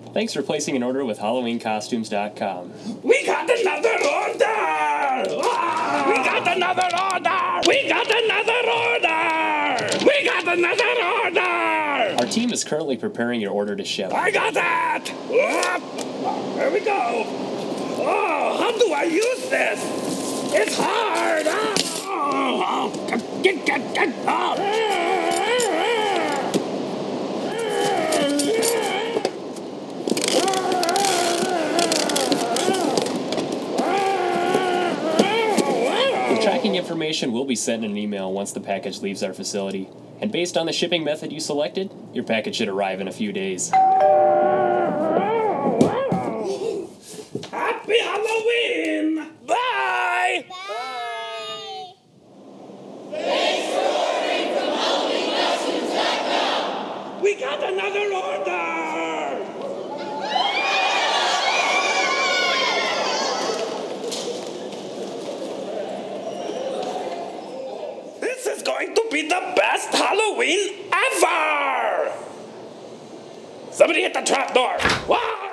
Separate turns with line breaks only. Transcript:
Thanks for placing an order with HalloweenCostumes.com.
We got another order! We got another order! We got another order! We got another order!
Our team is currently preparing your order to ship.
I got that! There we go. Oh, how do I use this? It's hard!
Tracking information will be sent in an email once the package leaves our facility. And based on the shipping method you selected, your package should arrive in a few days.
Happy Halloween! Bye!
Bye! Thanks for ordering from HalloweenCostumes.com!
We got another order! This is going to be the best Halloween ever! Somebody hit the trap door! Wow!